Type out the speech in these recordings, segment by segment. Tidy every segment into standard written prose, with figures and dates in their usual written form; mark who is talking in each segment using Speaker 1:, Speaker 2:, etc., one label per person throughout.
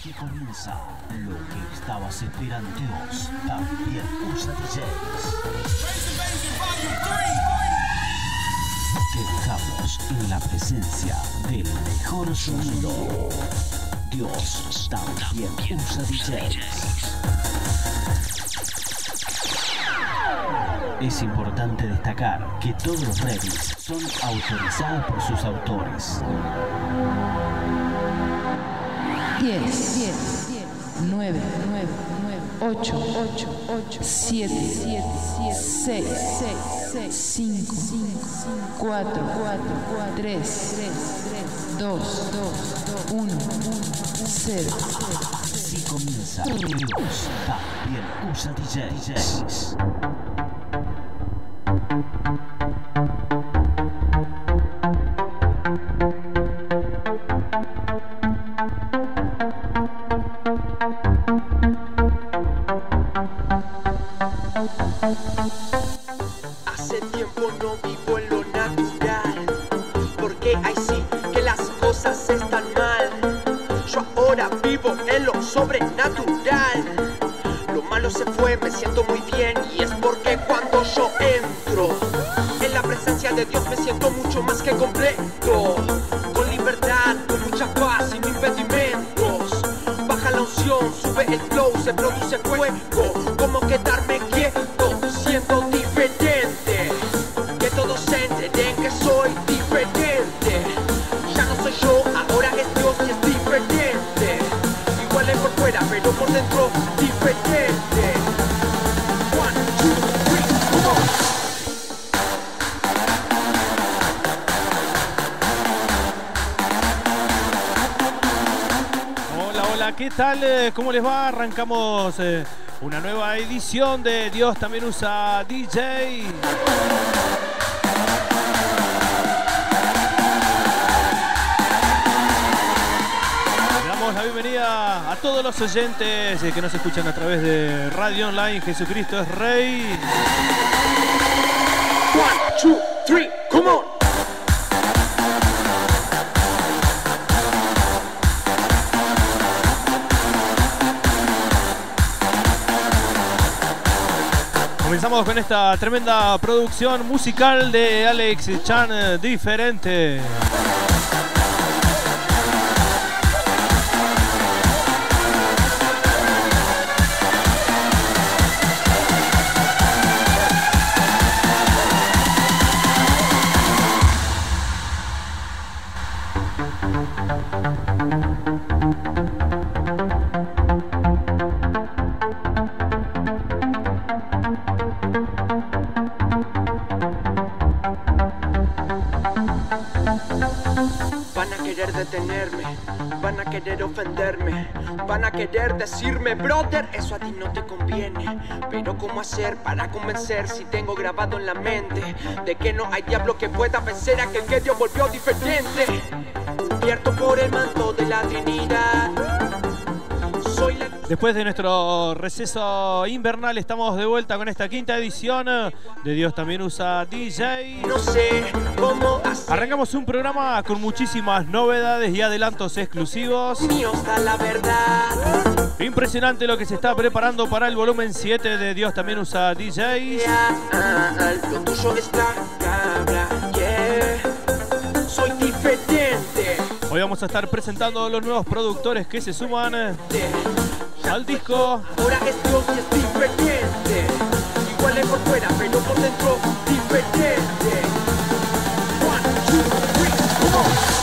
Speaker 1: Aquí comienza lo que estabas esperando. Dios también usa DJs. Te dejamos en la presencia del mejor sonido. Dios también usa DJs. Es importante destacar que todos los remixes son autorizados por sus autores.
Speaker 2: 10, 9, 8, 7, 6, 5, 4, 3, 2, 1, 0.
Speaker 1: Así comienza. Dios también usa DJs.
Speaker 3: Hace tiempo no vivo en lo natural, porque ahí sí que las cosas están mal. Yo ahora vivo en lo sobrenatural. Lo malo se fue, me siento muy bien, y es porque cuando yo entro en la presencia de Dios me siento mucho más que completo. Con libertad, con mucha paz y no impedimentos. Baja la unción, sube el flow, se produce fuego. Como quedarme quieto, siendo diferente. Que todos se enteren que soy diferente. Ya no soy yo, ahora es Dios y es diferente. Igual es por fuera, pero por dentro diferente. 1, 2, 3, come on.
Speaker 4: ¿Qué tal? ¿Cómo les va? Arrancamos una nueva edición de Dios también usa DJ. Le damos la bienvenida a todos los oyentes que nos escuchan a través de Radio Online. Jesucristo es Rey.
Speaker 3: 1, 2, 3, come on.
Speaker 4: Comenzamos con esta tremenda producción musical de Alex Chan, Diferente.
Speaker 3: Detenerme, van a querer ofenderme, van a querer decirme, brother, eso a ti no te conviene. Pero ¿cómo hacer para convencer si tengo grabado en la mente de que no hay diablo que pueda vencer a aquel que Dios volvió diferente? Cubierto por el manto de la Trinidad. Soy la...
Speaker 4: Después de nuestro receso invernal estamos de vuelta con esta quinta edición de Dios también usa DJ.
Speaker 3: No sé cómo hacer.
Speaker 4: Arrancamos un programa con muchísimas novedades y adelantos exclusivos.
Speaker 3: Mío está la verdad.
Speaker 4: Impresionante lo que se está preparando para el volumen 7 de Dios también usa DJs.
Speaker 3: Lo tuyo es la cabra, yeah. Soy diferente.
Speaker 4: Hoy vamos a estar presentando a los nuevos productores que se suman al disco.
Speaker 3: Ahora es Dios y es diferente. Igual es por fuera, pero por dentro diferente. 1, 2, 3, come on.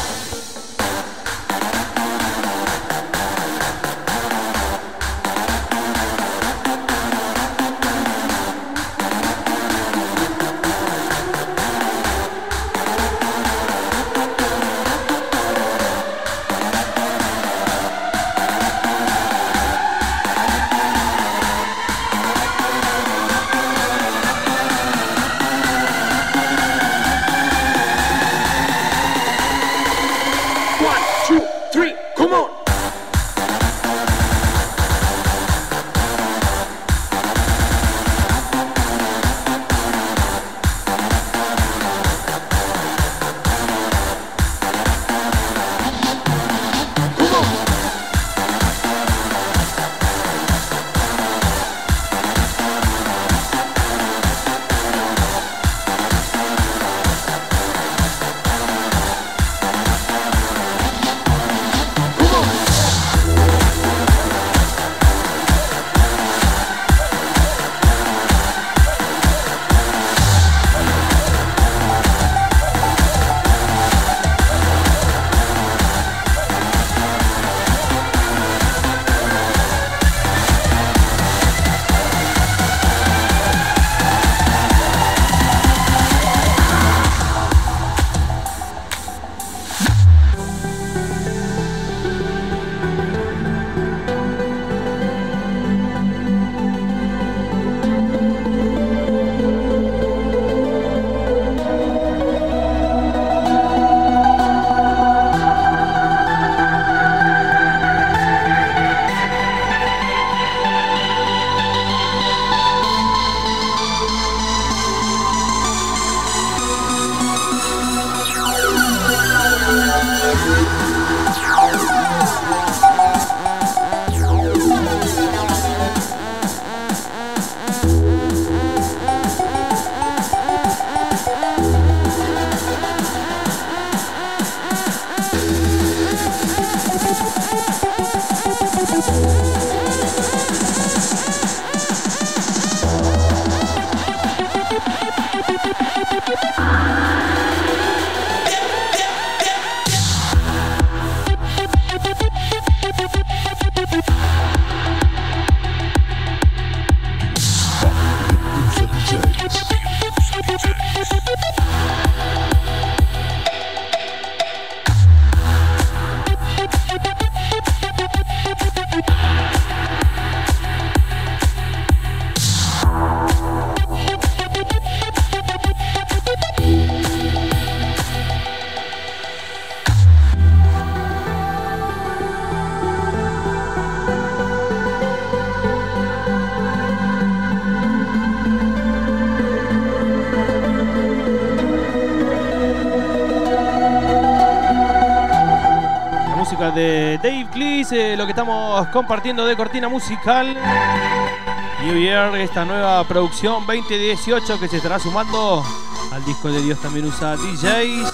Speaker 4: De Dave Cleese, lo que estamos compartiendo de cortina musical. New Year, esta nueva producción 2018 que se estará sumando al disco de Dios también usa DJs.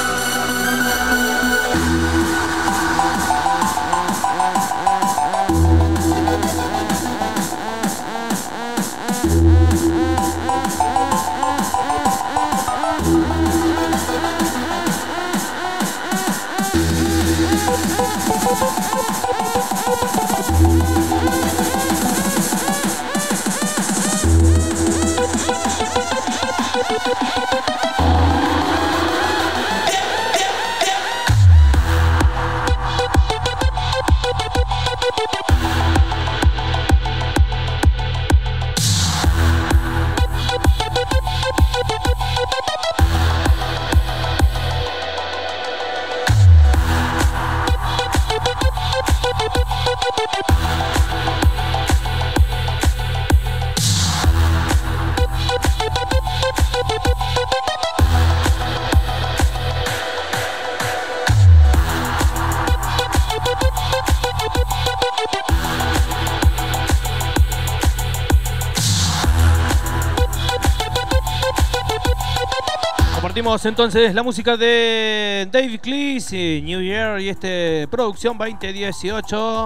Speaker 4: Compartimos entonces la música de Dave Cleese, New Year y producción 2018.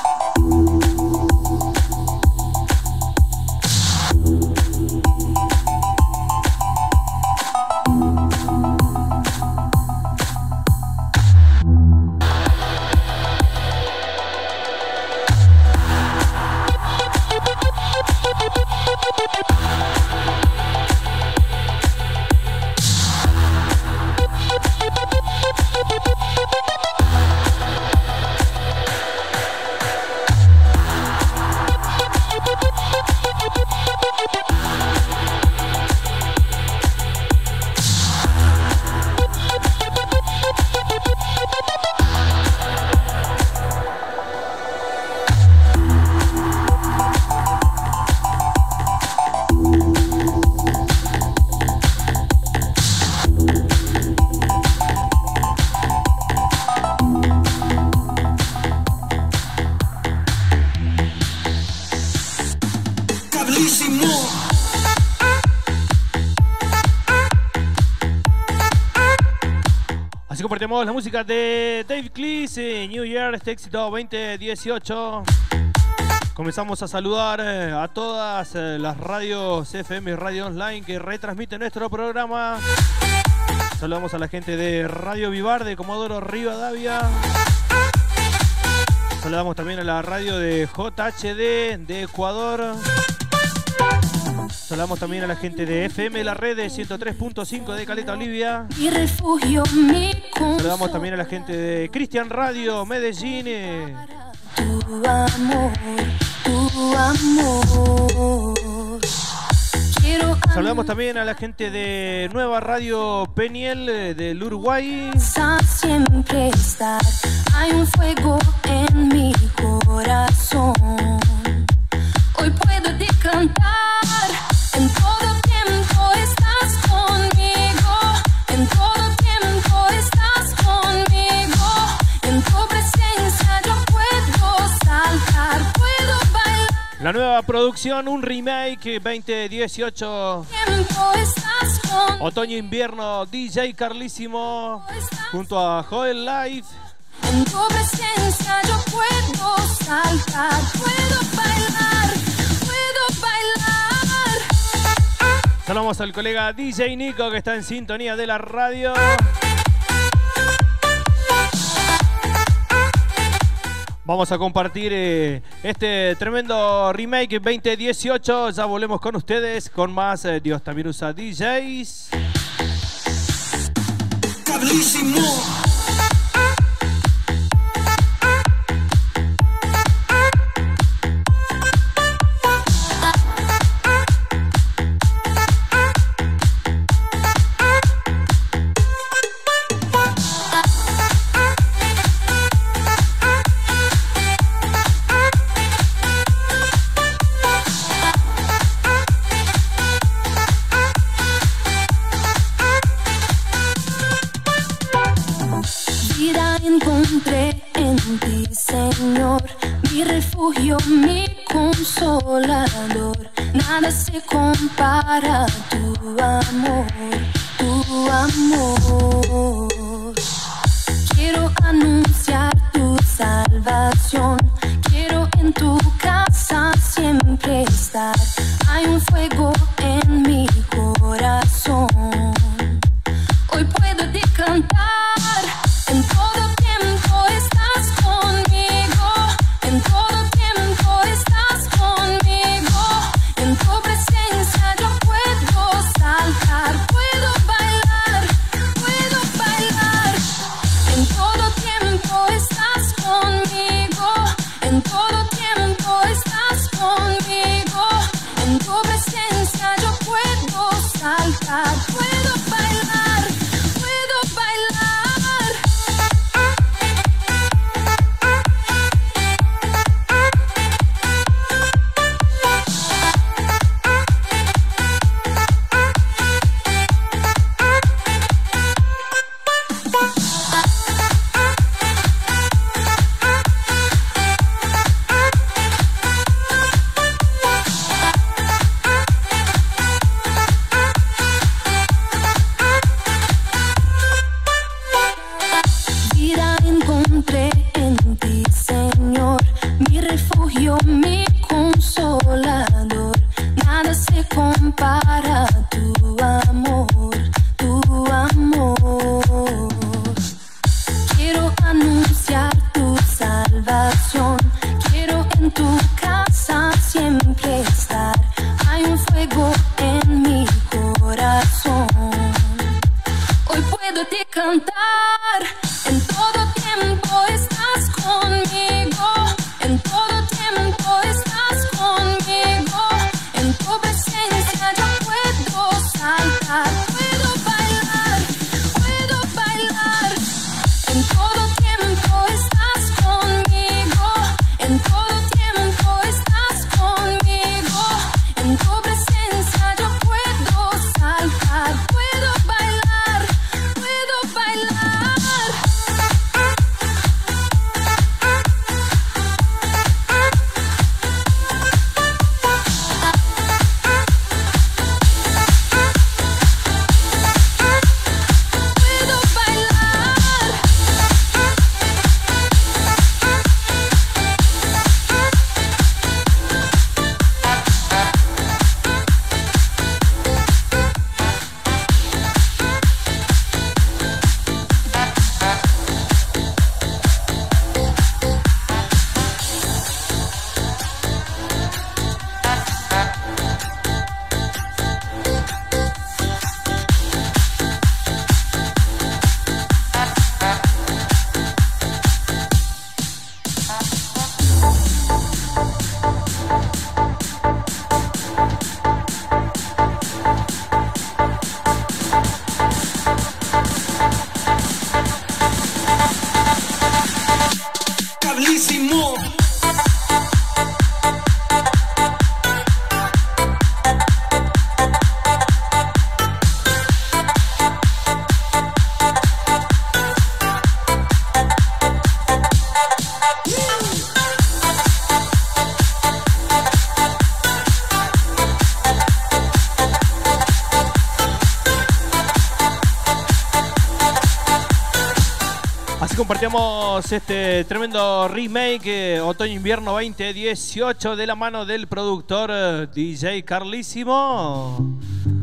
Speaker 4: Así compartimos la música de Dave Cleese, New Year, este éxito 2018. Comenzamos a saludar a todas las radios FM y radio online que retransmiten nuestro programa. Saludamos a la gente de Radio Vivar de Comodoro Rivadavia. Saludamos también a la radio de JHD de Ecuador. Saludamos también a la gente de FM La Red de 103.5 de Caleta, Olivia.
Speaker 5: Mi refugio,
Speaker 4: saludamos también a la gente de Cristian Radio Medellín.
Speaker 5: Tu amor, tu amor.
Speaker 4: Saludamos también a la gente de Nueva Radio Peniel del Uruguay.
Speaker 5: Siempre estar, hay un fuego en mi corazón. Hoy puedo decantar. En todo tiempo estás conmigo. En todo tiempo estás conmigo.
Speaker 4: La nueva producción, un remake 2018. Otoño-invierno, DJ Carlísimo junto a Joel Life.
Speaker 5: En tu presencia yo puedo saltar, puedo bailar, puedo bailar.
Speaker 4: Saludamos al colega DJ Nico que está en sintonía de la radio. Vamos a compartir este tremendo remake 2018. Ya volvemos con ustedes con más Dios también usa DJs.
Speaker 6: Carlísimo.
Speaker 5: Encontré en ti, Señor, mi refugio, mi consolador. Nada se compara a tu amor, tu amor. Quiero anunciar tu salvación, quiero en tu casa siempre estar. Hay un fuego en mi corazón, hoy puedo cantar. En todo tiempo estás conmigo, en todo tiempo estás conmigo. En tu presencia yo puedo saltar, puedo bailar, puedo bailar.
Speaker 4: Así compartíamos este tremendo remake otoño-invierno 2018 de la mano del productor DJ Carlísimo.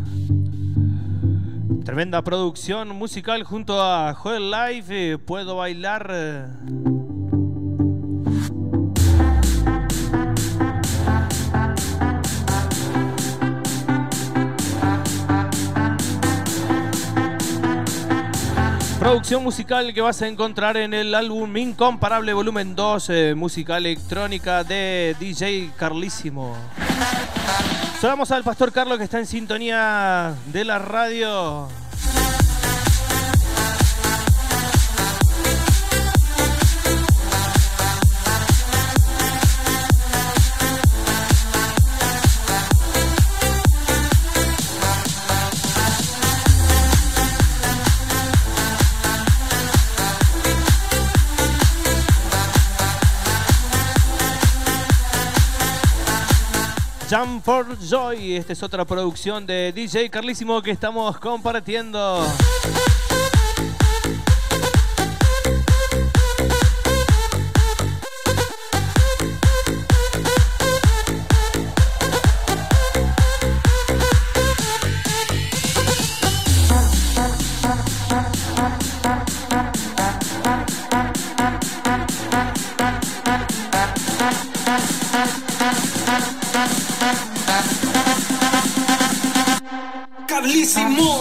Speaker 4: Tremenda producción musical junto a Joel Life, Puedo Bailar. Producción musical que vas a encontrar en el álbum Incomparable Volumen 2, música electrónica de DJ Carlísimo. Saludamos al Pastor Carlos que está en sintonía de la radio. Jump for Joy, esta es otra producción de DJ Carlísimo que estamos compartiendo.
Speaker 3: Carlísimo.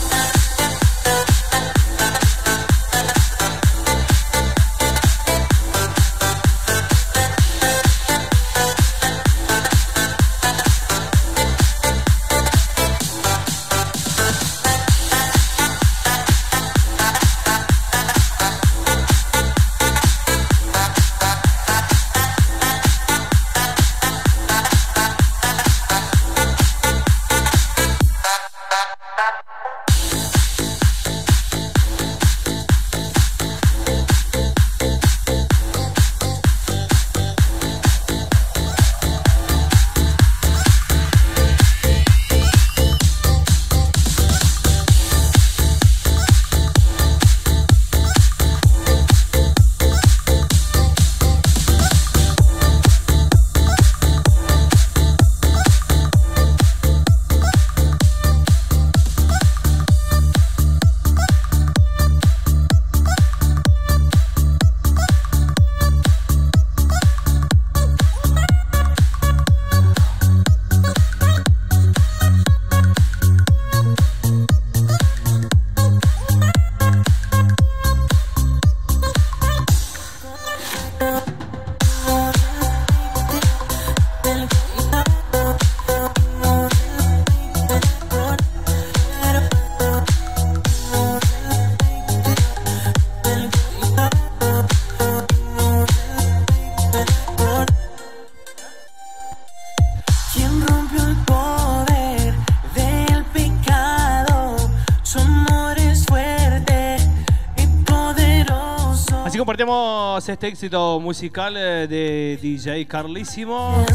Speaker 4: Compartimos este éxito musical de DJ Carlísimo.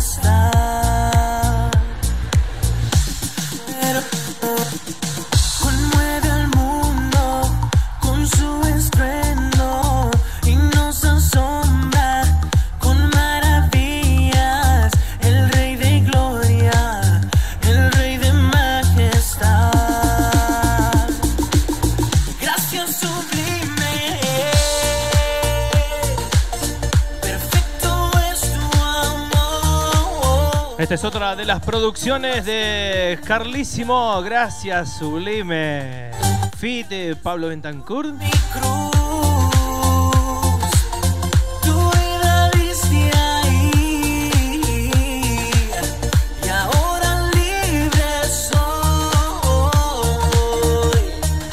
Speaker 3: Conmueve al mundo con su estruendo y nos asombra con maravillas. El Rey de gloria, el Rey de majestad. Gracias sublime.
Speaker 4: Esta es otra de las producciones de Carlísimo, gracias Sublime. Fit de Pablo Bentancur.
Speaker 3: Mi cruz, tu vida viste ahí, y ahora libre soy.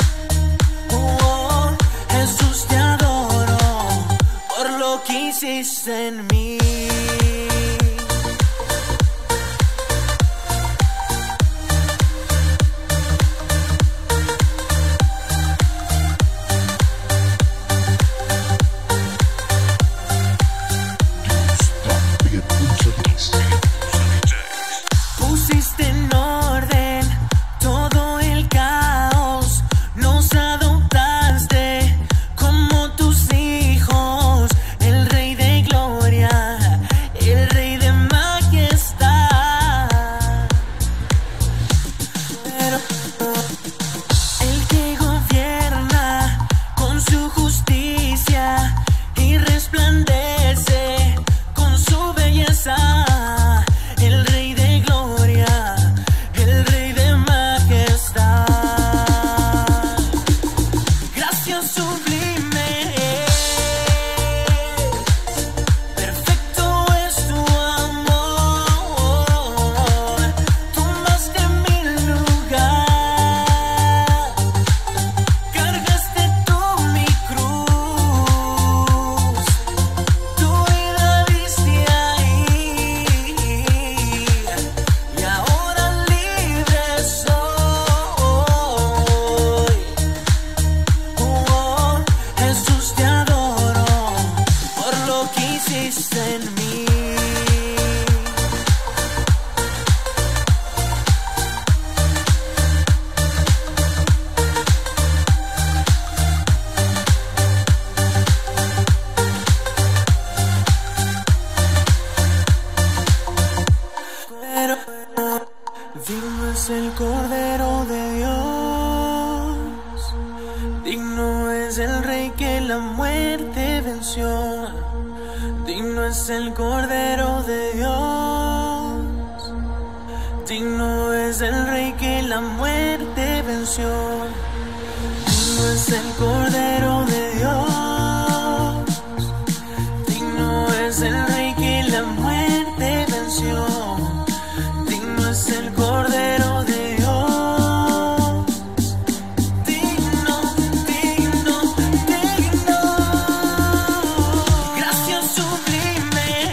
Speaker 3: Oh, Jesús, te adoro por lo que hiciste en mí. Tú sí
Speaker 6: hiciste en mí. Digno es el Cordero de Dios, digno es el Rey que la muerte venció, digno es el Cordero de Dios, digno es el Rey que la muerte venció, digno es el Cordero de Dios, digno es el Rey que la muerte venció. Es el Cordero de Dios, digno, digno, digno, gracias sublime,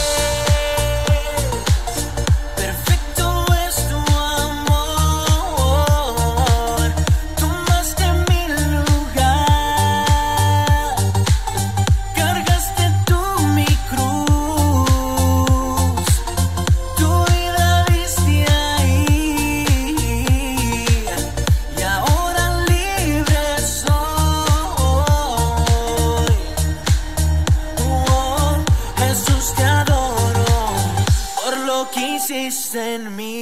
Speaker 6: perfecto es tu amor, tomaste mi lugar, cargaste tú mi cruz, tu vida que hiciste en mí.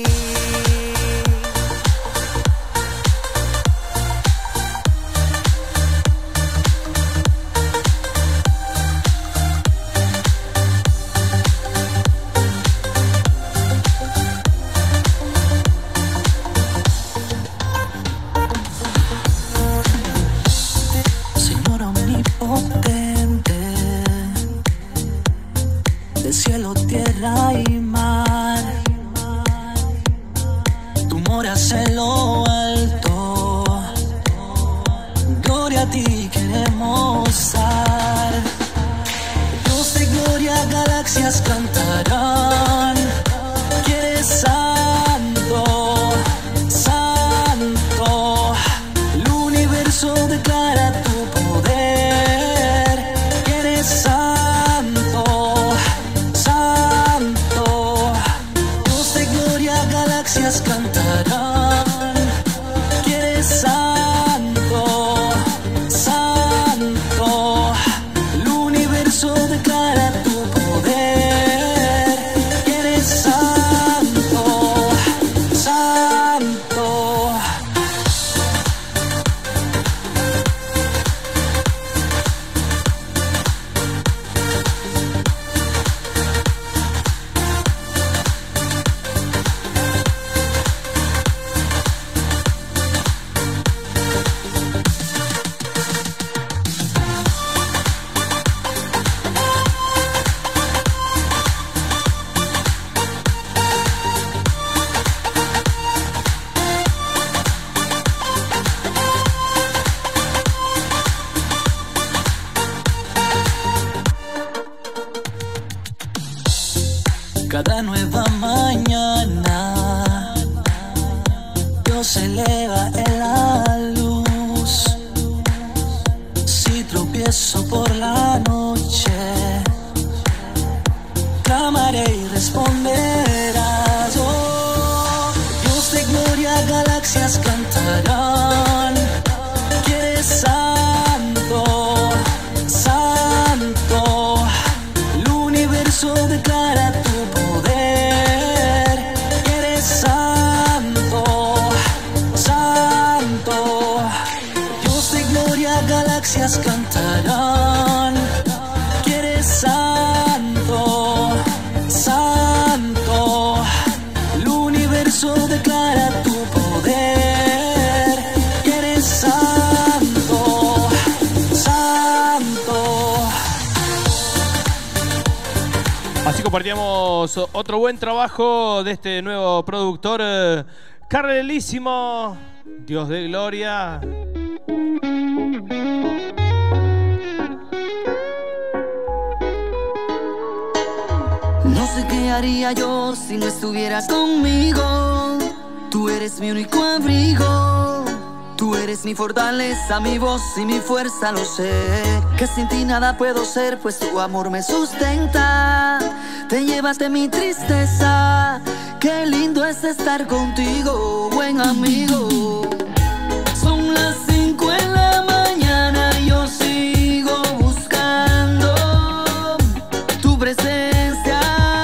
Speaker 6: Señor omnipotente, de cielo, tierra y mar, tú moras en lo alto, gloria a ti queremos dar. Dios de gloria, galaxias cantarán, que eres santo, santo, el universo declara tu poder, que eres santo, santo, Dios de gloria, galaxias cantarán, que eres santo, santo, el universo declara tu poder, que eres santo, santo. Cada nueva mañana Dios se eleva en la luz. Si tropiezo por la noche, clamaré y responderás. Oh, Dios de gloria, galaxias cantarán, que eres santo, santo, el universo declara tu poder, que eres santo, santo, Dios de gloria, galaxias cantarán, que eres santo, santo, el universo declara tu poder, que eres santo, santo.
Speaker 4: Así compartíamos otro buen trabajo de este nuevo productor, Carlísimo, Dios de gloria.
Speaker 7: No sé qué haría yo si no estuvieras conmigo. Tú eres mi único abrigo. Tú eres mi fortaleza, mi voz y mi fuerza, lo sé. Que sin ti nada puedo ser, pues tu amor me sustenta. Te llevaste mi tristeza. Qué lindo es estar contigo, buen amigo. Son las 5 en la mañana y yo sigo buscando tu presencia.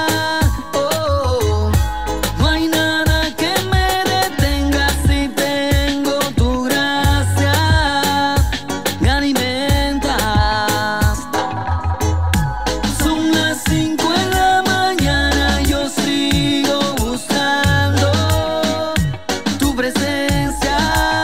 Speaker 7: Oh, no hay nada que me detenga si tengo tu gracia. Me alimentas. Son las 5 en la mañana y yo sigo buscando tu presencia.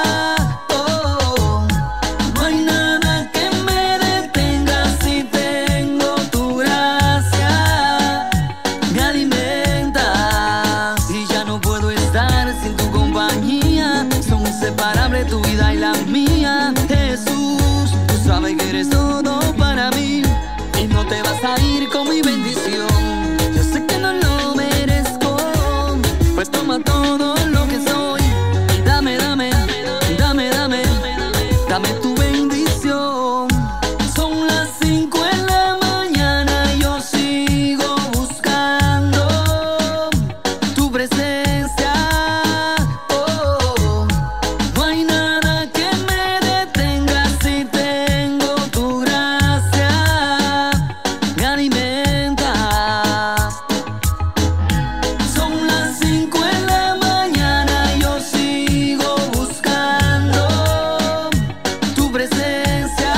Speaker 7: Oh, no hay nada que me detenga si tengo tu gracia. Me alimentas y ya no puedo estar sin tu compañía. Son inseparables tu vida y la mía. Jesús, tú sabes que eres todo para mí y no te vas a ir con mi bendición. Yo sé que no lo merezco, pues toma todo lo que soy y dame, dame, dame, dame, dame tu bendición. Son las 5 en la mañana y yo sigo buscando tu presencia. Oh, no hay nada que me detenga si tengo tu gracia. Me alimentas. Son las 5 en la mañana y yo sigo buscando tu presencia.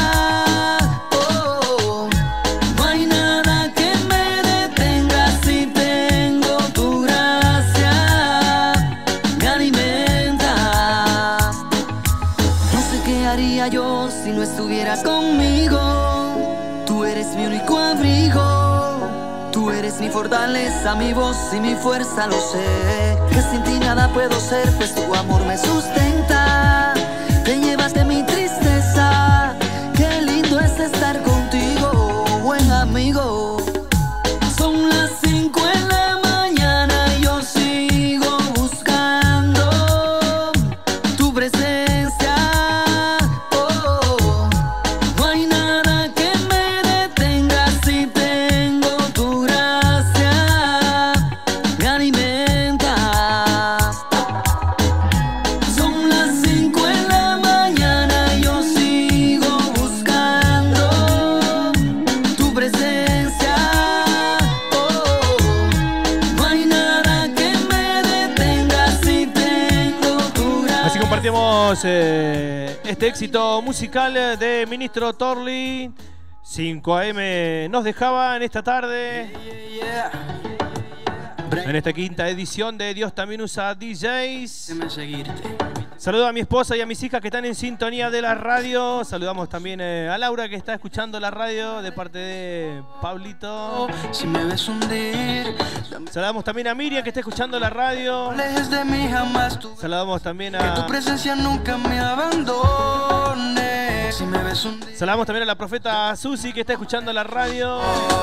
Speaker 7: Oh, no hay nada que me detenga si tengo tu gracia. Me alimentas. No sé qué haría yo si no estuvieras conmigo. Tú eres mi único abrigo. Tú eres mi fortaleza, mi voz y mi fuerza, lo sé. Que sin ti nada puedo ser, pues tu amor me sustenta. Te llevaste mi tristeza. Qué lindo es estar contigo, buen amigo. Son las 5 en la mañana y yo sigo buscando tu presencia. Oh, no hay nada que me detenga si tengo tu gracia. Me alimentas. Son las 5 en la mañana y yo sigo buscando tu presencia. Oh, no hay nada que me detenga si tengo tu gracia.
Speaker 4: Así compartimos este éxito musical de Ministro Torli. 5 AM nos dejaba en esta tarde, en esta quinta edición de Dios también usa DJs.
Speaker 6: Déjame seguirte.
Speaker 4: Saludo a mi esposa y a mis hijas que están en sintonía de la radio. Saludamos también a Laura que está escuchando la radio de parte de Pablito.
Speaker 6: Si me ves hundir,
Speaker 4: Saludamos también a Miriam que está escuchando la radio.
Speaker 6: alejes de mí jamás tú.
Speaker 4: Saludamos también
Speaker 6: Que tu
Speaker 4: a...
Speaker 6: presencia nunca me abandone. Si me ves hundir.
Speaker 4: Saludamos también a la profeta Susi que está escuchando la radio.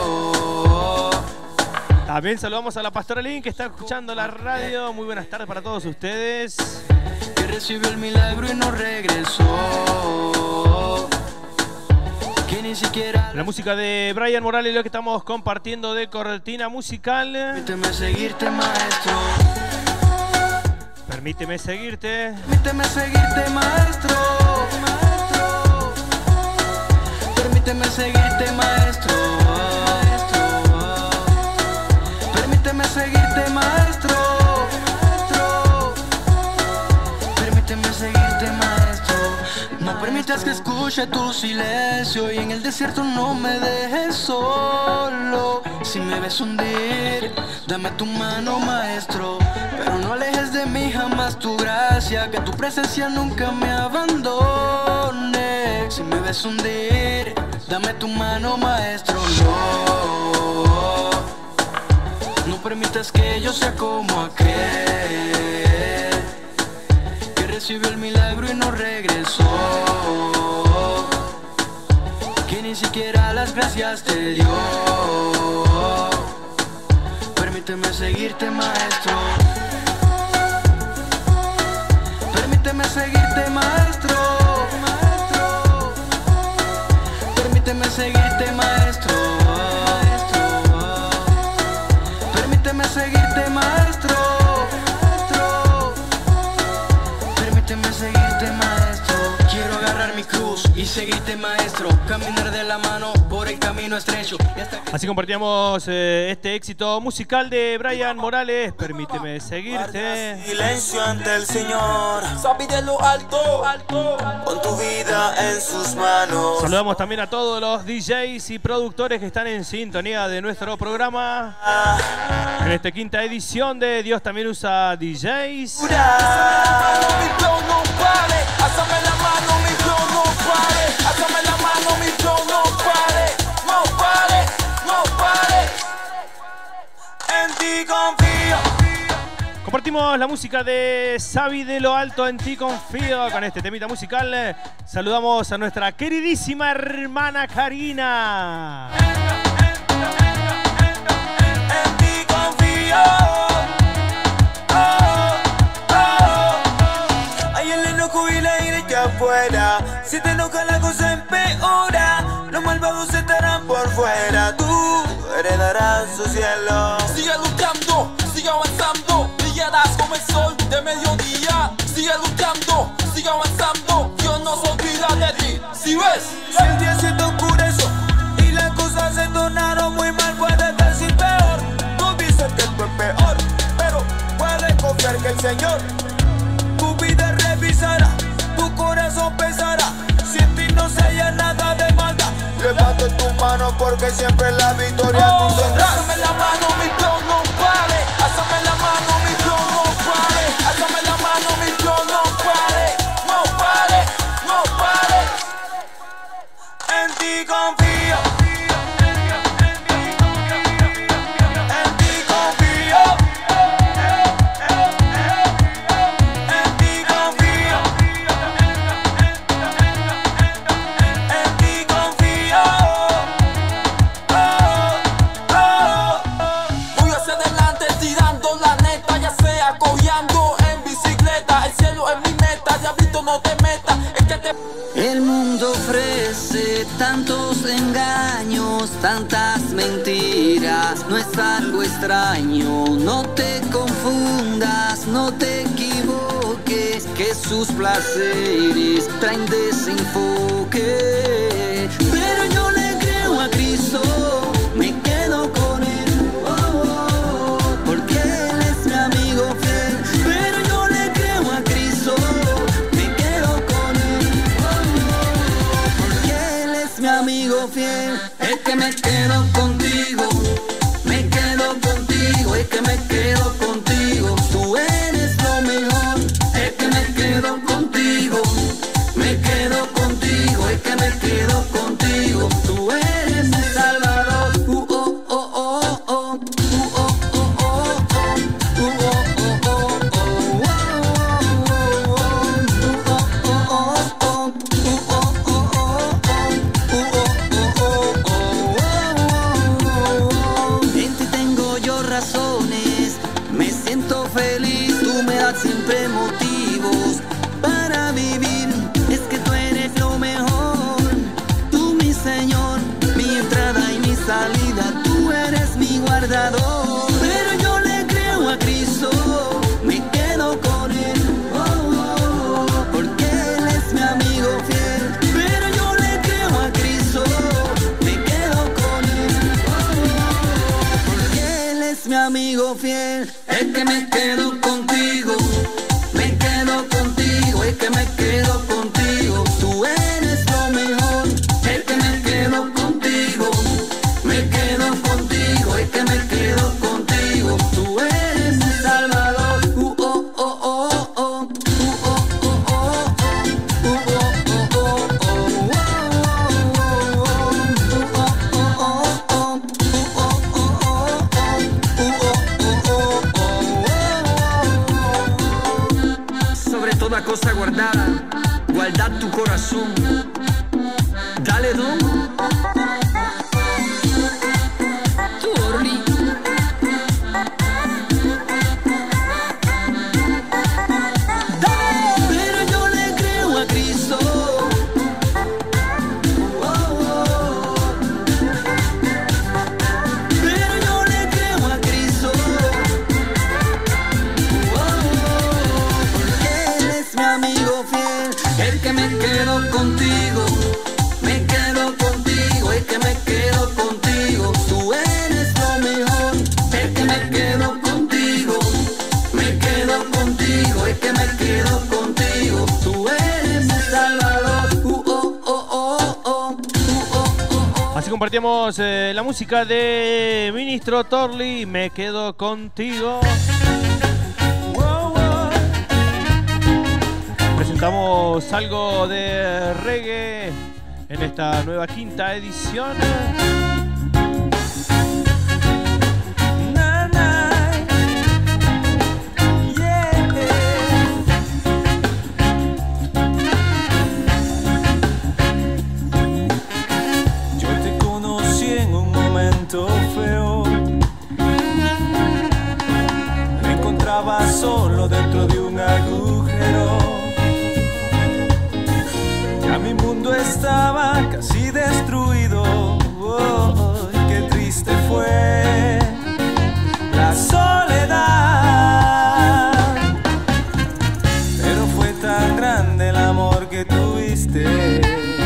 Speaker 4: También saludamos a la pastora Lynn que está escuchando la radio. Muy buenas tardes para todos ustedes.
Speaker 6: Que recibió el milagro y no regresó. Que ni siquiera.
Speaker 4: La música de Brian Morales, lo que estamos compartiendo de cortina musical.
Speaker 6: Permíteme seguirte, maestro.
Speaker 4: Permíteme seguirte.
Speaker 6: Permíteme seguirte, maestro. Permíteme seguirte, maestro. Permíteme seguirte, maestro. Permíteme seguirte, maestro. No permitas que escuche tu silencio y en el desierto no me dejes solo. Si me ves hundir, dame tu mano, maestro. Pero no alejes de mí jamás tu gracia, que tu presencia nunca me abandone. Si me ves hundir, dame tu mano, maestro. No permitas que yo sea como aquel que recibió el milagro y no regresó, que ni siquiera las gracias te dio. Permíteme seguirte, maestro. Permíteme seguirte, maestro. Permíteme seguirte, maestro. Permíteme seguirte, maestro. Permíteme seguirte, maestro. Quiero agarrar mi cruz y seguirte, maestro. Caminar de la mano por el camino estrecho.
Speaker 4: Así compartíamos este éxito musical de Brian Morales. Permíteme seguirte.
Speaker 8: Silencio ante el Señor. Sabe de lo alto, con tu vida en sus manos.
Speaker 4: Saludamos también a todos los DJs y productores que están en sintonía de nuestro programa. En esta quinta edición de Dios también usa DJs.
Speaker 8: Mi flow no pare, hazme la mano, mi flow no pare, hazme la mano, mi flow no pare, no pare, no pare. En ti confío.
Speaker 4: Compartimos la música de Xavi de lo Alto, En ti confío. Con este temita musical saludamos a nuestra queridísima hermana Karina.
Speaker 8: En ti confío. Hay el enojo y la ira ya afuera. Si te enoja la cosa empeora. Los malvados estarán por fuera. Tú heredarás su cielo. Sigue luchando, sigue avanzando. Brillarás como el sol de mediodía. Sigue luchando, sigue avanzando. Dios no se olvida de ti. Si ves, si el día se te oscureció y las cosas se tornaron muy mal, puede decir peor. Tú dices que esto es peor, pero puedes confiar que el Señor tu vida revisará, tu corazón pesará. Si en ti no se halla nada de maldad, levanta tu mano porque siempre la victoria tú tendrás. Hazme la mano, mi flow no pare. Hazme la mano, mi flow no pare. Hazme la mano, mi flow no pare. No pare, no pare. En ti confío. En ti confío. En ti confío. En ti confío. Voy hacia adelante tirando la neta, ya sea cojeando en bicicleta. El cielo es mi meta, diablito no te metas, es que te...
Speaker 7: El mundo ofrece tantos engaños, tantas mentiras, no es algo extraño. No te confundas, no te equivoques, que sus placeres traen desenfoque. Pero yo le creo a Cristo, me quedo con Él, porque Él es mi amigo fiel. Pero yo le creo a Cristo, me quedo con Él, porque Él es mi amigo fiel. Es que me quedo contigo, me quedo contigo, es que me quedo contigo. Tú eres lo mejor, es que me quedo contigo, me quedo contigo, es que me quedo contigo. Tú eres mi salvador. En ti tengo yo razones, me siento feliz, tú me das siempre motivos para vivir. Es que tú eres lo mejor, tú mi Señor, mi entrada y mi salida, tú eres mi guardador. Pero yo le creo a Cristo, me quedo con Él, porque Él es mi amigo fiel. Pero yo le creo a Cristo, me quedo con Él, porque Él es mi amigo fiel. Es que me quedo contigo, me quedo contigo, es que me quedo contigo. Tú eres lo mejor, es que me quedo contigo, me quedo contigo, es que me quedo contigo. Tú eres mi salvador. Sobre toda cosa guardada, guardad tu corazón. Dale, don. Turri. Pero
Speaker 4: compartíamos la música de Ministro Torli, Me Quedo Contigo. Presentamos algo de reggae en esta nueva quinta edición.
Speaker 9: Feo, me encontraba solo dentro de un agujero. Ya mi mundo estaba casi destruido. Oh, qué triste fue la soledad, pero fue tan grande el amor que tuviste,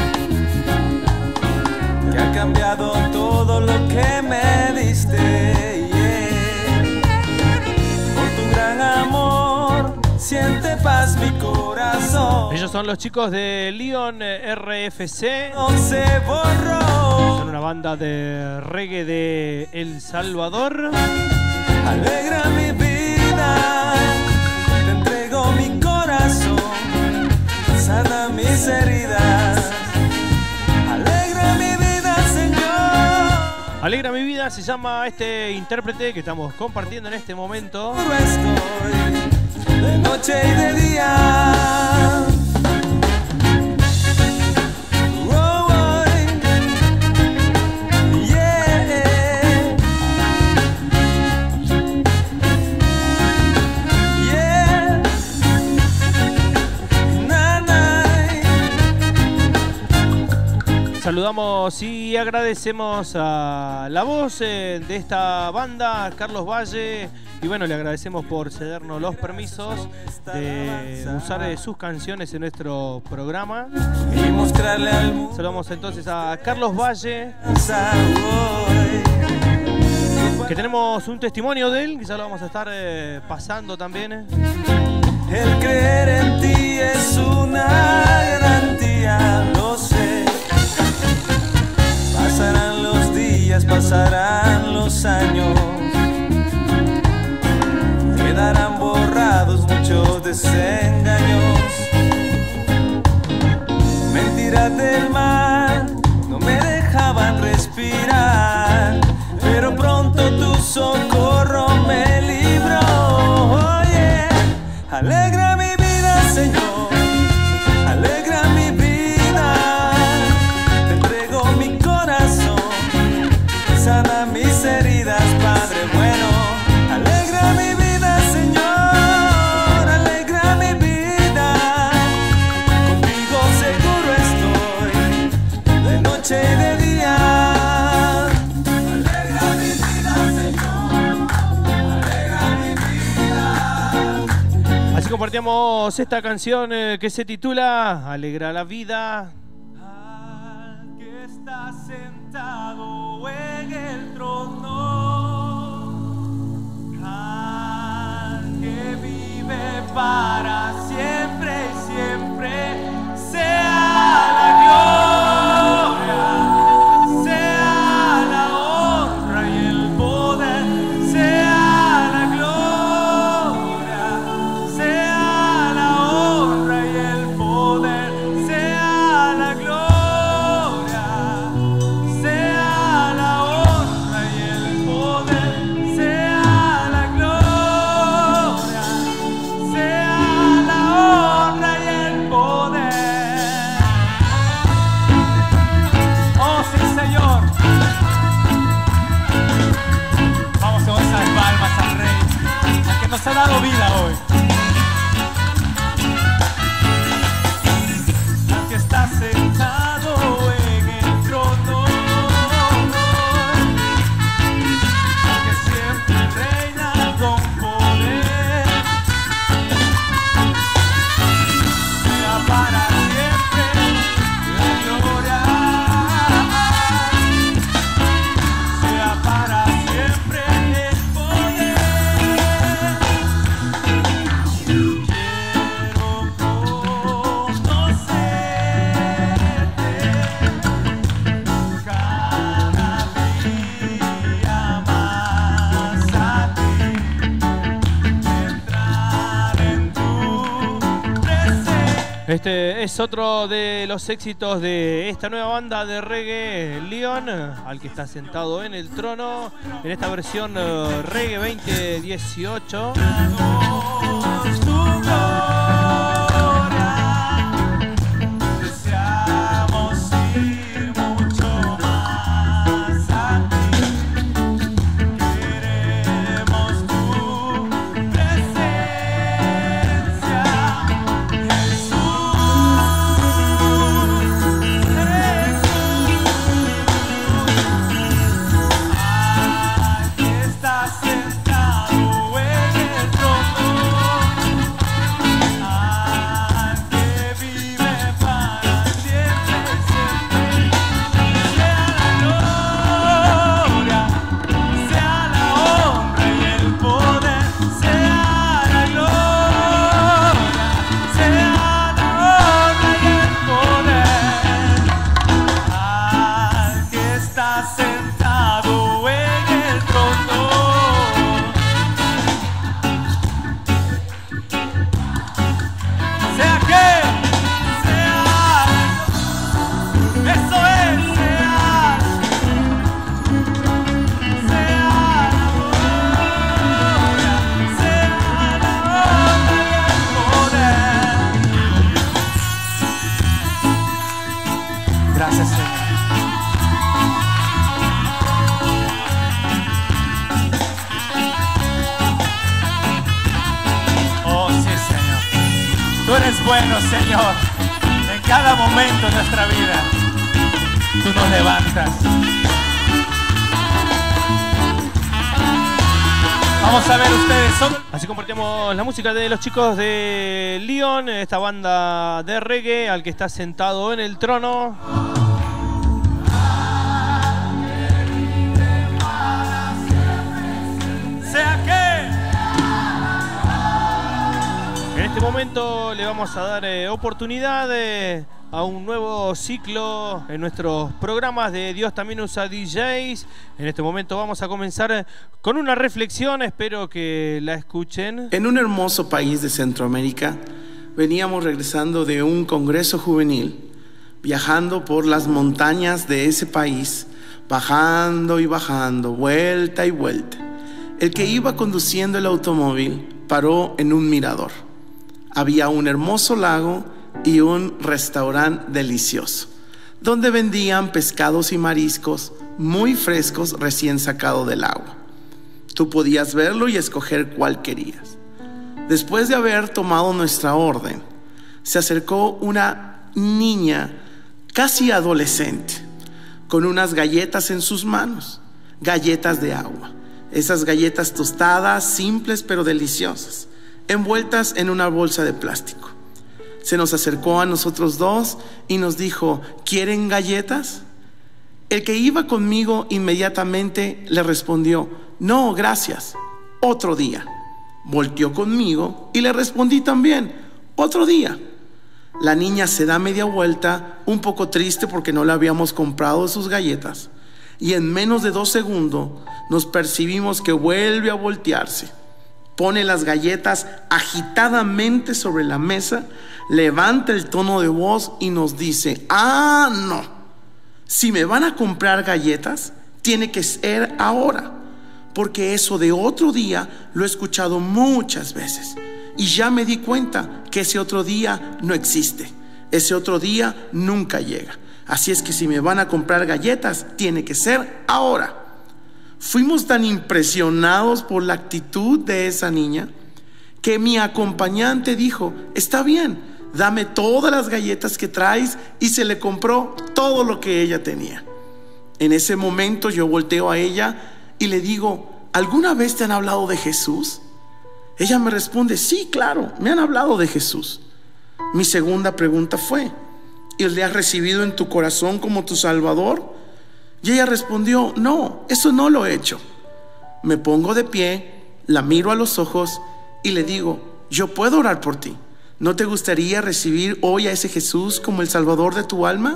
Speaker 9: que ha cambiado todo lo que me diste, yeah. Por tu gran amor siente paz mi corazón.
Speaker 4: Ellos son los chicos de Leon RFC.
Speaker 9: No se borró.
Speaker 4: Son una banda de reggae de El Salvador.
Speaker 9: Alegra mi vida, te entrego mi corazón, sana mis heridas.
Speaker 4: Alegra mi vida se llama este intérprete que estamos compartiendo en este momento.
Speaker 9: Estoy de noche y de día. Oh, oh, yeah. Yeah.
Speaker 4: Saludamos y agradecemos a la voz de esta banda, Carlos Valle, y bueno, le agradecemos por cedernos los permisos de usar sus canciones en nuestro programa.
Speaker 9: Y mostrarle al mundo.
Speaker 4: Saludamos entonces a Carlos Valle, que tenemos un testimonio de él, que ya lo vamos a estar pasando también.
Speaker 9: El creer en ti es una garantía, lo sé. Pasarán los días, pasarán los años, quedarán borrados muchos desengaños. Mentiras del mar no me dejaban respirar, pero pronto tu socorro me libró. Oye, alegra mi vida, Señor, alegra mi vida, te entrego mi corazón, sana mis heridas, Padre bueno. Alegra mi vida, Señor, alegra mi vida, contigo seguro estoy, de noche y de día. Alegra mi vida, Señor, alegra mi vida.
Speaker 4: Así compartíamos esta canción que se titula Alegra la vida.
Speaker 9: Al que está sentado en el trono, al que vive para siempre y siempre, sea la gloria, sea la honra y el poder, sea la gloria, sea la honra y el poder, sea la gloria, sea la honra y el poder, sea la gloria, sea la honra y el poder. Oh sí, Señor. Vamos con esas palmas al Rey, al que nos ha dado vida hoy. Al que está sentado en el trono, al que siempre reina con poder, sea para siempre la gloria, sea para siempre el poder.
Speaker 4: Este es otro de los éxitos de esta nueva banda de reggae, Leon, al que está sentado en el trono, en esta versión reggae 2018.
Speaker 9: Tú eres bueno, Señor, en cada momento de nuestra vida. Tú nos levantas. Vamos a ver ustedes.
Speaker 4: Así compartimos la música de los chicos de Leon, esta banda de reggae al que está sentado en el trono.
Speaker 9: Sea que
Speaker 4: en este momento le vamos a dar oportunidad a un nuevo ciclo en nuestros programas de Dios también usa DJs. En este momento vamos a comenzar con una reflexión, espero que la escuchen.
Speaker 10: En un hermoso país de Centroamérica, veníamos regresando de un congreso juvenil, viajando por las montañas de ese país, bajando y bajando, vuelta y vuelta. El que iba conduciendo el automóvil paró en un mirador. Había un hermoso lago y un restaurante delicioso, donde vendían pescados y mariscos muy frescos recién sacados del agua. Tú podías verlo y escoger cuál querías. Después de haber tomado nuestra orden, se acercó una niña casi adolescente, con unas galletas en sus manos, galletas de agua. Esas galletas tostadas, simples pero deliciosas, envueltas en una bolsa de plástico. Se nos acercó a nosotros dos y nos dijo: ¿quieren galletas? El que iba conmigo inmediatamente le respondió: no, gracias, otro día. Volteó conmigo y le respondí también: otro día. La niña se da media vuelta, un poco triste porque no le habíamos comprado sus galletas, y en menos de 2 segundos nos percibimos que vuelve a voltearse. Pone las galletas agitadamente sobre la mesa, levanta el tono de voz y nos dice: ah, no, si me van a comprar galletas, tiene que ser ahora, porque eso de otro día lo he escuchado muchas veces y ya me di cuenta que ese otro día no existe, ese otro día nunca llega. Así es que si me van a comprar galletas, tiene que ser ahora. Fuimos tan impresionados por la actitud de esa niña que mi acompañante dijo: está bien, dame todas las galletas que traes, y se le compró todo lo que ella tenía. En ese momento yo volteo a ella y le digo: ¿alguna vez te han hablado de Jesús? Ella me responde: sí, claro, me han hablado de Jesús. Mi segunda pregunta fue: ¿y le has recibido en tu corazón como tu Salvador? Y ella respondió: no, eso no lo he hecho. Me pongo de pie, la miro a los ojos y le digo: yo puedo orar por ti. ¿No te gustaría recibir hoy a ese Jesús como el Salvador de tu alma?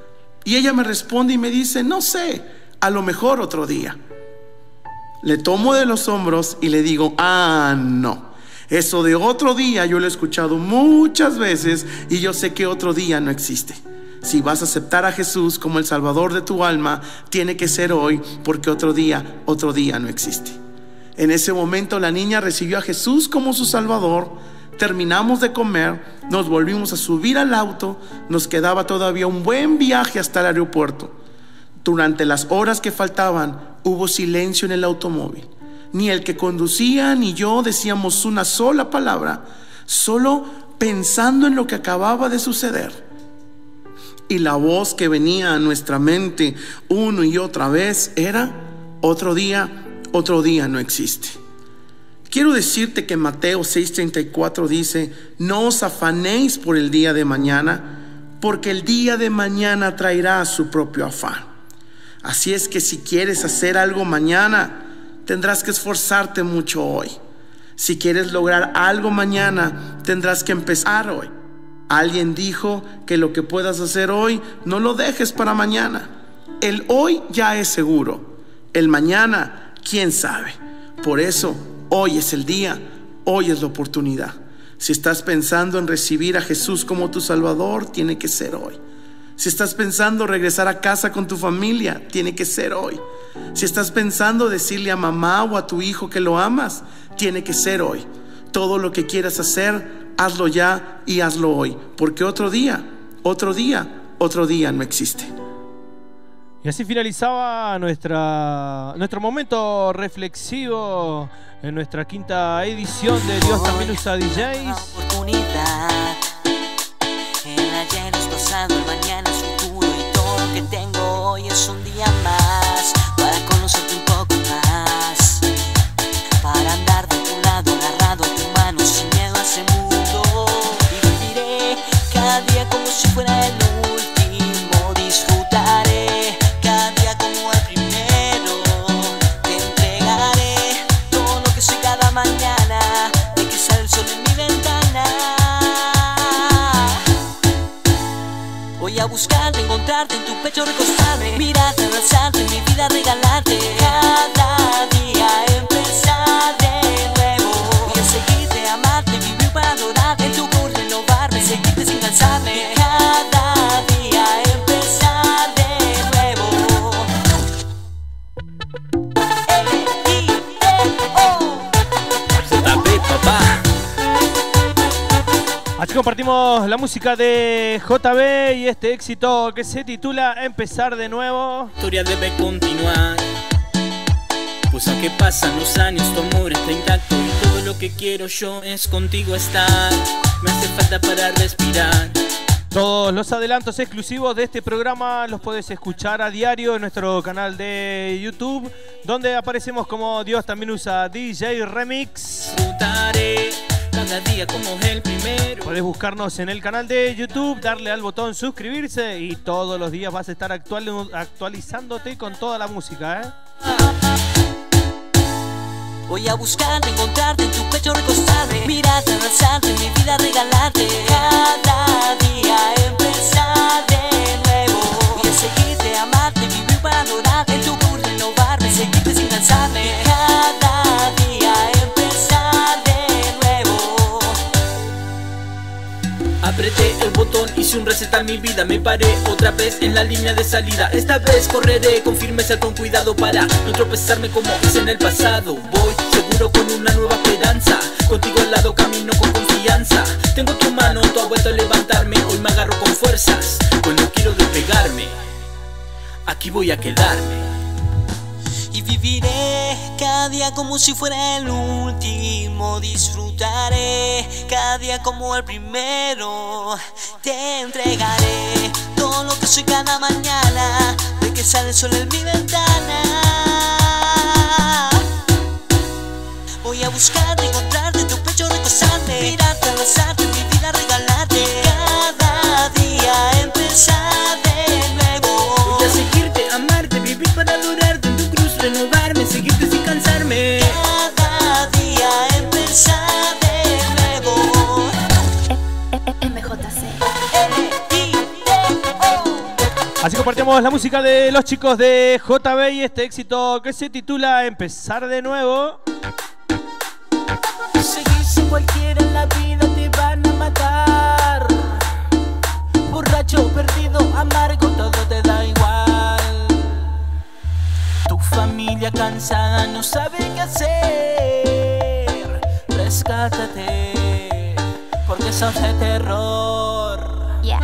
Speaker 10: Y ella me responde y me dice: no sé, a lo mejor otro día. Le tomo de los hombros y le digo: ah, no, Eso de otro día yo lo he escuchado muchas veces y yo sé que otro día no existe. Si vas a aceptar a Jesús como el Salvador de tu alma, tiene que ser hoy, porque otro día no existe. En ese momento la niña recibió a Jesús como su Salvador. Terminamos de comer, nos volvimos a subir al auto, nos quedaba todavía un buen viaje hasta el aeropuerto. Durante las horas que faltaban, hubo silencio en el automóvil. Ni el que conducía ni yo decíamos una sola palabra, solo pensando en lo que acababa de suceder. Y la voz que venía a nuestra mente una y otra vez era: otro día no existe. Quiero decirte que Mateo 6:34 dice: no os afanéis por el día de mañana, porque el día de mañana traerá su propio afán. Así es que si quieres hacer algo mañana, tendrás que esforzarte mucho hoy. Si quieres lograr algo mañana, tendrás que empezar hoy. Alguien dijo que lo que puedas hacer hoy, no lo dejes para mañana. El hoy ya es seguro. El mañana, quién sabe. Por eso, hoy es el día, hoy es la oportunidad. Si estás pensando en recibir a Jesús como tu Salvador, tiene que ser hoy. Si estás pensando regresar a casa con tu familia, tiene que ser hoy. Si estás pensando decirle a mamá o a tu hijo que lo amas, tiene que ser hoy. Todo lo que quieras hacer, hazlo ya y hazlo hoy, porque otro día no existe.
Speaker 4: Y así finalizaba nuestro momento reflexivo en nuestra quinta edición de Dios también usa DJs.
Speaker 11: Oportunidad. El ayer es pasado, el mañana es futuro, y todo lo que tengo hoy es un día más para conocerte un poco más, para andar de tu lado, agarrado a tu mano, sin miedo a ese mundo. Y viviré cada día como si fuera el último, disfrutaré cada día como el primero, te entregaré todo lo que soy cada mañana, de que sale el sol en mi ventana. Voy a buscarte, encontrarte en tu pecho, recostarme, mirarte, abrazarte, mi vida regalarte. Cada día empezar de nuevo. Voy a seguirte, amarte, vivir para adorarte, en tu amor renovarme, seguirte sin cansarme. Cada día empezar de nuevo.
Speaker 7: papá.
Speaker 4: Así compartimos la música de JB y este éxito que se titula Empezar de nuevo.
Speaker 12: La historia debe continuar, pues aunque pasan los años tu amor está intacto, y todo lo que quiero yo es contigo estar. Me hace falta para respirar.
Speaker 4: Todos los adelantos exclusivos de este programa los puedes escuchar a diario en nuestro canal de YouTube, donde aparecemos como Dios también usa DJ Remix.
Speaker 12: Disfrutaré cada día como el primero.
Speaker 4: Puedes buscarnos en el canal de YouTube, darle al botón suscribirse y todos los días vas a estar actualizándote con toda la música,
Speaker 11: Voy a buscarte, encontrarte en tu pecho, recostarme, mirarte, abrazarte, mi vida regalarte. Cada día empezar de nuevo. Voy a seguirte, amarte, vivir para adorarte, en tu amor renovarme, seguirte sin cansarme. Cada día empezar de nuevo.
Speaker 12: Apreté el botón, hice un reset a mi vida, me paré otra vez en la línea de salida. Esta vez correré con firmeza, con cuidado para no tropezarme como hice en el pasado. Voy seguro con una nueva esperanza, contigo al lado camino con confianza. Tengo tu mano, tú has vuelto a levantarme, hoy me agarro con fuerzas, pues no quiero despegarme, aquí voy a quedarme.
Speaker 11: Y viviré cada día como si fuera el último. Disfrutaré cada día como el primero. Te entregaré todo lo que soy cada mañana, de que sale el sol en mi ventana. Voy a buscarte, encontrarte en tu pecho, recostarme, mirarte, abrazarte, mi vida regalarte. Cada día empezar de nuevo.
Speaker 12: Voy a seguirte, amarte, vivir para adorarte, en tu cruz renovarme, seguirte sin cansarme.
Speaker 11: Cada día empezar de nuevo.
Speaker 5: MJC.
Speaker 4: Así compartimos la música de los chicos de JB y este éxito que se titula Empezar de nuevo.
Speaker 11: Seguir sin
Speaker 6: cualquiera en la vida te van a matar. Borracho, perdido, amargo, todo te da igual. Tu familia cansada no sabe qué hacer. Rescátate, porque sos de terror.
Speaker 5: Yeah.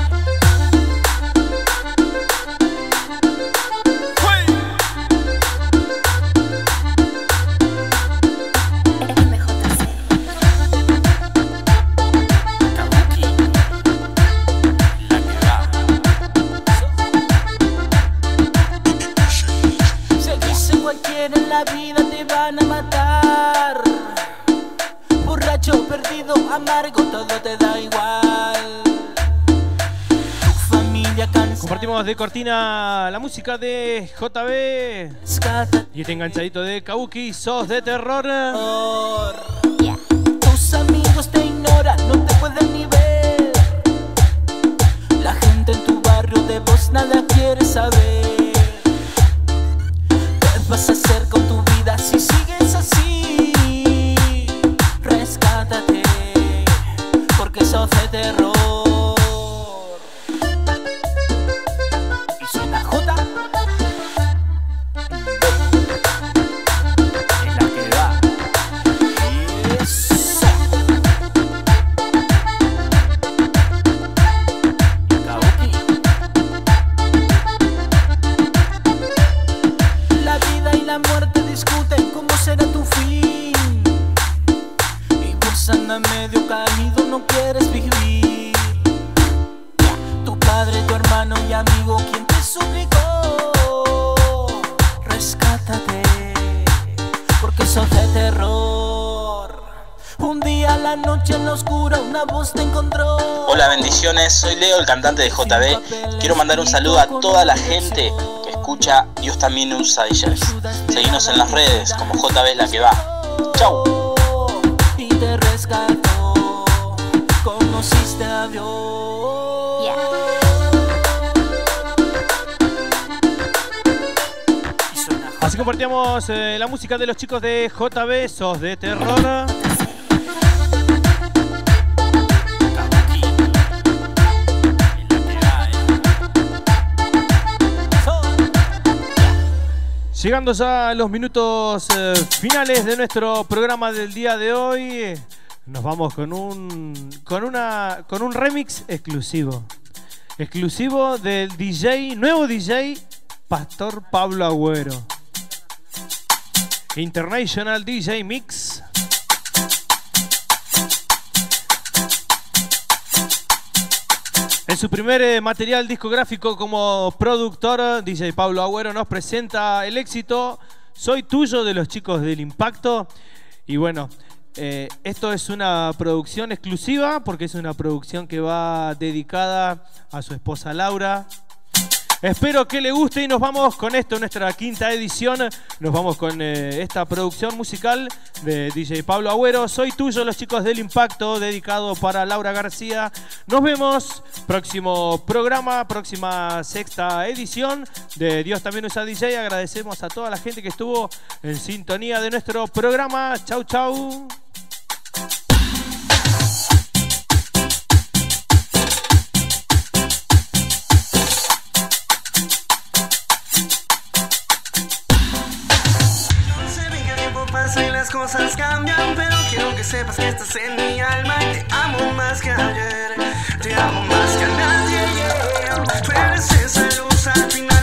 Speaker 6: En la vida te van a matar. Borracho, perdido, amargo, todo te da igual. Tu familia cansada.
Speaker 4: Compartimos de cortina la música de JB y este enganchadito de Kabuki, sos de terror.
Speaker 6: Yeah. Tus amigos te ignoran, no te pueden ni ver. La gente en tu barrio de vos nada quiere saber. Vas a hacer con tu vida si sigues así? Rescátate, porque sos de terror. Y suena J. Es la que va. Eso. Y Kabuki. La muerte discuten cómo será tu fin. Y vos anda medio caído, no quieres vivir. Tu padre, tu hermano y amigo, quien te suplicó. Rescátate, porque sos de terror. Un día a la noche en la oscura una voz te encontró.
Speaker 13: Hola, bendiciones, soy Leo, el cantante de JB. Quiero mandar un saludo a toda la gente que escucha Dios también usa DJs. Seguinos en las redes como JB es la que va. Chau.
Speaker 6: Y te rescató, conociste a Dios.
Speaker 4: Así compartíamos la música de los chicos de JB, sos de terror. Llegando ya a los minutos finales de nuestro programa del día de hoy, nos vamos con un remix exclusivo del nuevo DJ Pastor Pablo Agüero, International DJ Mix. En su primer material discográfico como productor, DJ Pablo Agüero nos presenta el éxito Soy Tuyo de los chicos del Impacto. Y bueno, esto es una producción exclusiva porque es una producción que va dedicada a su esposa Laura. Espero que le guste y nos vamos con esto, nuestra quinta edición. Nos vamos con esta producción musical de DJ Pablo Agüero. Soy Tuyo, los chicos del Impacto, dedicado para Laura García. Nos vemos próximo programa, próxima sexta edición de Dios también usa DJ. Agradecemos a toda la gente que estuvo en sintonía de nuestro programa. Chau, chau.
Speaker 14: Y las cosas cambian, pero quiero que sepas que estás en mi alma y te amo más que ayer, te amo más que a nadie, yeah. Tú eres esa luz al final.